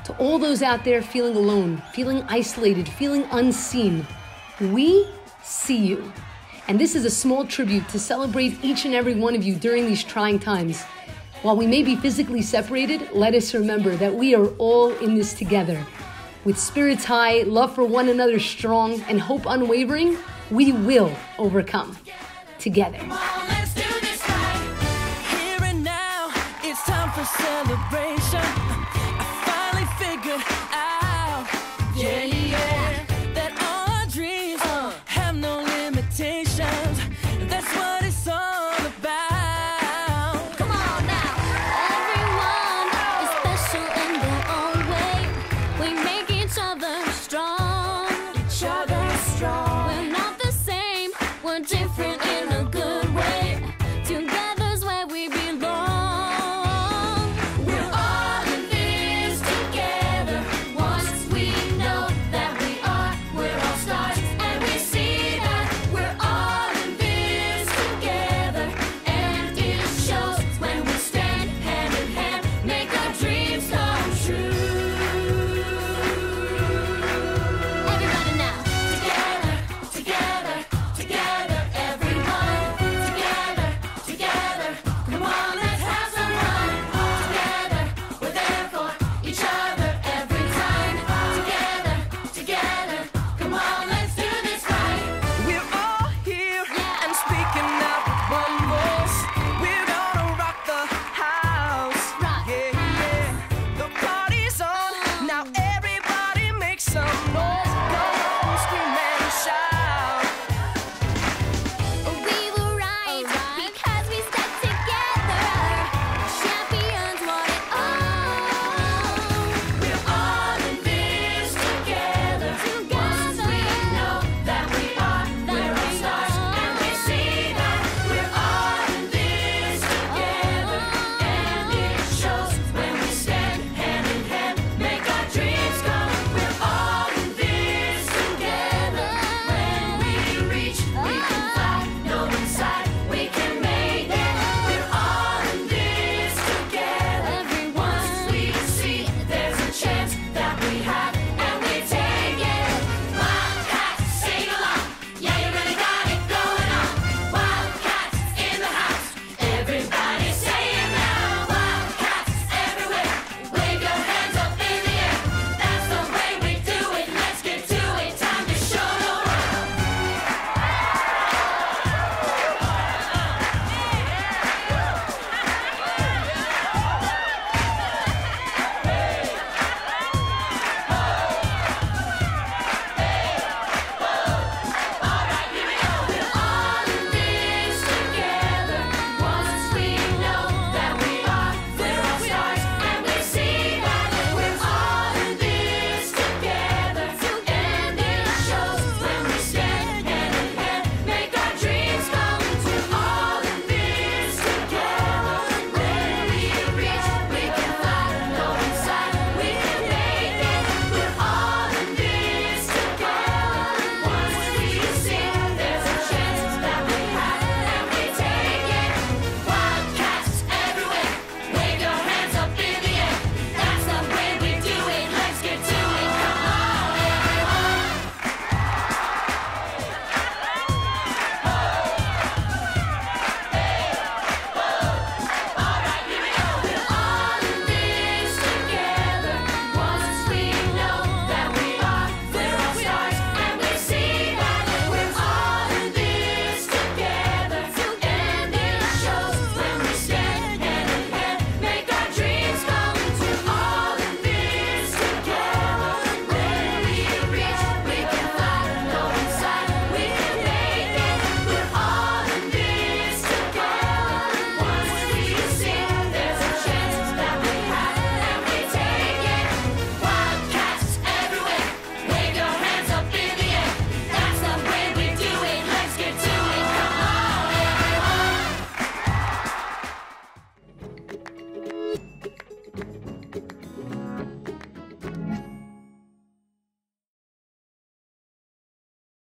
To all those out there feeling alone, feeling isolated, feeling unseen, we see you. And this is a small tribute to celebrate each and every one of you during these trying times. While we may be physically separated, let us remember that we are all in this together. With spirits high, love for one another strong, and hope unwavering, we will overcome together.